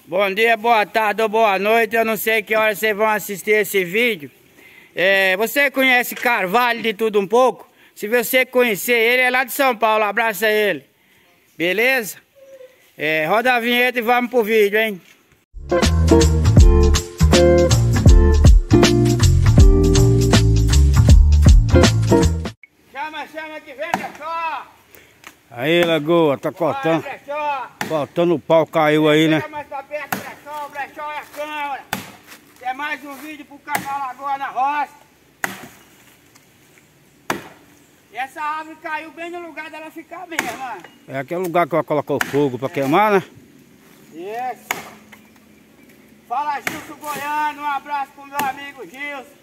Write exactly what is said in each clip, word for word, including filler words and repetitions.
Bom dia, boa tarde ou boa noite. Eu não sei que hora vocês vão assistir esse vídeo. É, você conhece Carvalho de Tudo Um Pouco? Se você conhecer ele, é lá de São Paulo. Abraça ele. Beleza? É, roda a vinheta e vamos pro vídeo, hein? Chama, chama que vem, Brechó! Aí, Lagoa, tá cortando. Cortando o pau, caiu aí, né? Mais pra perto, Brechó, o Brechó é a câmera. É mais um vídeo pro canal Lagoa na Roça. E essa árvore caiu bem no lugar dela ficar mesmo, mano. É aquele lugar que ela colocou fogo pra queimar, né? Isso. Fala, Gilson Goiano, um abraço pro meu amigo Gilson.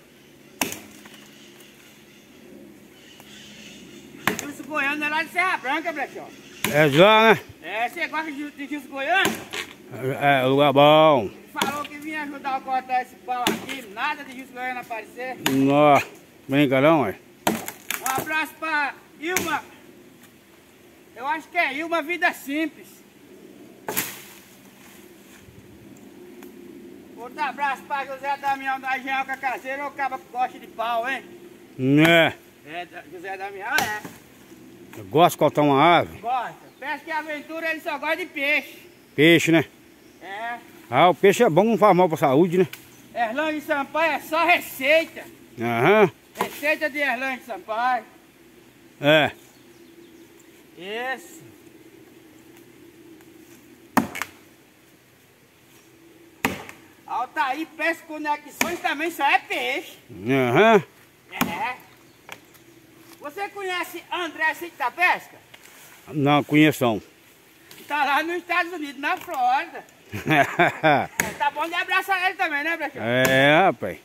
Gilson Goiano é lá de Serra Branca, Brechó. É já, né? É, você gosta de, de Gilson Goiano? É, é lugar bom. Falou que vinha ajudar a cortar esse pau aqui, nada de Gilson Goiano aparecer. Nó, brinca não, é? Um abraço pra Ilma. Eu acho que é Ilma Vida Simples. Outro abraço pra José Damião da Engenhoca Caseira, ou acaba que gosta de pau, hein? É. É, José Damião é. Eu gosto de cortar uma árvore. Gosta. Pesca e aventura, ele só gosta de peixe. Peixe, né? É. Ah, o peixe é bom, não faz mal pra saúde, né? Erlânio Sampaio é só receita. Aham. Receita de Erlânio Sampaio. É. Isso. Altair Pesca Conexões também só é peixe. Aham. É. Você conhece André Sítio da Pesca? Não, conheço não. Tá lá nos Estados Unidos, na Flórida. Tá bom de abraçar ele também, né, Brechó? É, rapaz.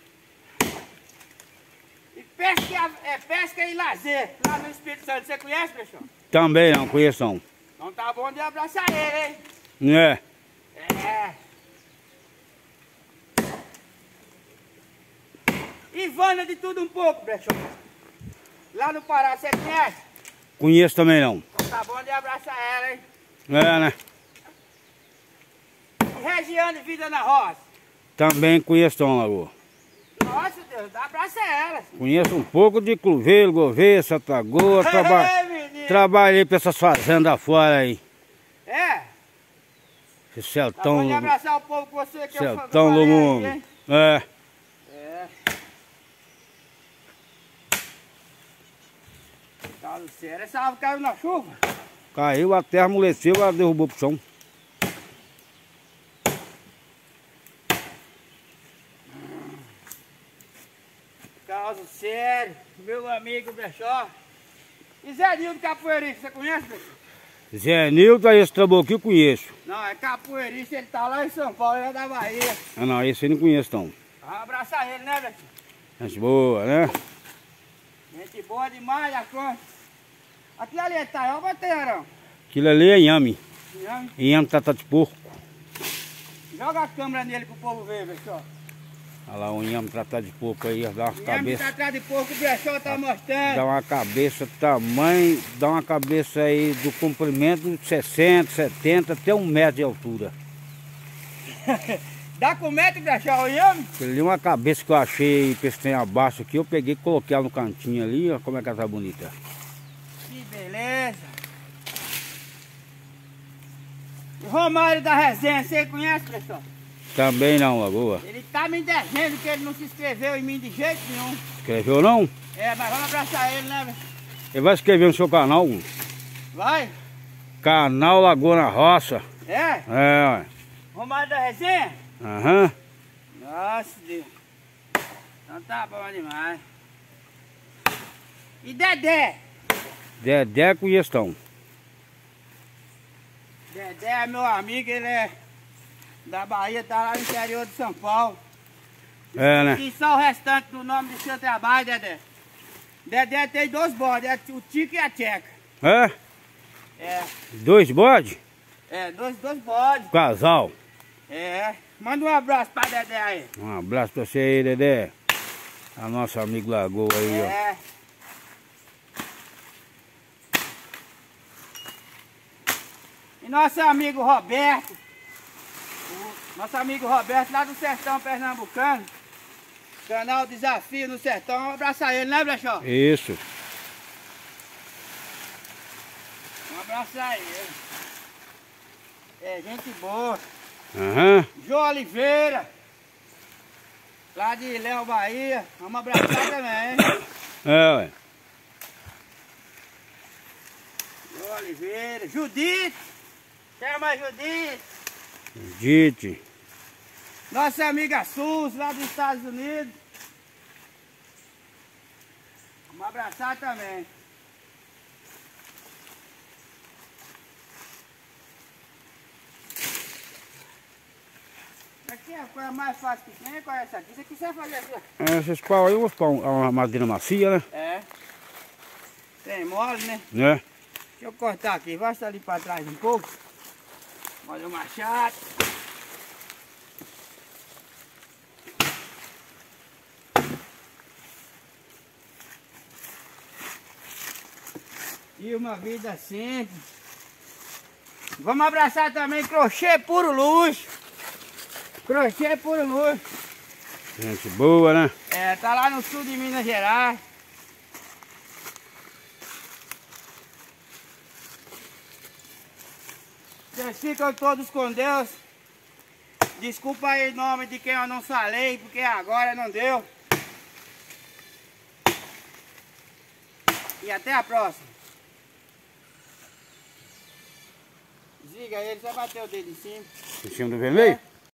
E pesca, e a- é, pesca e lazer, lá no Espírito Santo. Você conhece, Brechó? Também não, conheço não. Então tá bom de abraçar ele, hein? É. É. Ivana de Tudo Um Pouco, Brechó. Lá no Pará, você conhece? Conheço também não. Então tá bom de abraçar ela, hein? É, né? E Regiane Vida na Roça. Também conheço não, Lagoa. Nossa Deus, dá abraço a ela. Conheço um pouco de Cruzeiro, Gouveia, Santa Goa, traba... Ei, menino. trabalhei pra essas fazendas fora aí. É? Esse Tá bom Celtão, de abraçar o povo com você que eu Celtão do mundo. hein? É. É. Calo sério, essa árvore caiu na chuva? Caiu, a terra amoleceu, ela derrubou pro chão. Caso sério, meu amigo Brechó. E Zé Nildo Capoeirista, você conhece, Brechó? Zé Nildo, aí esse trabuco eu conheço. Não, é capoeirista, ele tá lá em São Paulo, ele é da Bahia. Ah não, esse eu não conheço não. Vamos abraçar ele, né, Brechó? Gente boa, né? Gente boa demais, a conta. Aquilo ali é taioba ou teirão? Aquilo ali é inhame. Inhame. Inhame tata de porco. Joga a câmera nele pro povo ver, Brechó. Olha lá, o inhame tratado de porco aí, dá uma Inhame cabeça. tá atrás de porco, o Brechó tá mostrando. Dá uma cabeça tamanho, dá uma cabeça aí do comprimento de sessenta, setenta, até um metro de altura. Dá com metro, Brechó, o inhame? Aquilo ali é uma cabeça que eu achei pestém abaixo aqui, eu peguei e coloquei ela no cantinho ali, ó, como é que ela tá bonita. Que beleza. O Romário da Resenha, você conhece, Brechó? Também não, Lagoa. Ele tá me devendo que ele não se inscreveu em mim de jeito nenhum. Escreveu não? É, mas vamos abraçar ele, né, Brechó? Ele vai escrever no seu canal. Vai? Canal Lagoa na Roça. É? É, Romário da Resenha? aham. Nossa, Deus. Então tá bom demais. E Dedé? Dedé conheço não. Dedé é meu amigo, ele é da Bahia, tá lá no interior de São Paulo. É, né? E só o restante do nome do seu trabalho, Dedé. Dedé tem dois bodes, é o Tico e a Tcheca. É? É, Dois bodes? é, dois, dois bodes. Casal. É, manda um abraço pra Dedé aí. Um abraço pra você aí, Dedé. A nosso amigo Lagoa aí, ó. É. E nosso amigo Roberto, O nosso amigo Roberto, lá do Sertão Pernambucano. Canal Desafio no Sertão. Um abraço a ele, né, Brechó? Isso. Um abraço a ele. É, gente boa. Aham. João Oliveira. Lá de Léo, Bahia. Vamos abraçar também. É, ué. João Oliveira. Judite. Chama a Judite. Judite. Nossa amiga Sus, lá dos Estados Unidos. Vamos abraçar também. Aqui é a coisa mais fácil que tem, qual é essa aqui? Isso aqui você vai fazer assim, ó. Esses pau aí, uns pau, uma madeira macia, né? É. Tem mole, né? Né? Deixa eu cortar aqui, vai estar ali para trás um pouco. Olha o machado. E uma vida simples. Vamos abraçar também Crochê Puro Luxo. Crochê Puro Luxo. Gente boa, né? É, tá lá no sul de Minas Gerais. Vocês ficam todos com Deus. Desculpa aí o nome de quem eu não falei, porque agora não deu. E até a próxima. Desliga ele, só bater o dedo em cima. Em cima do vermelho? É.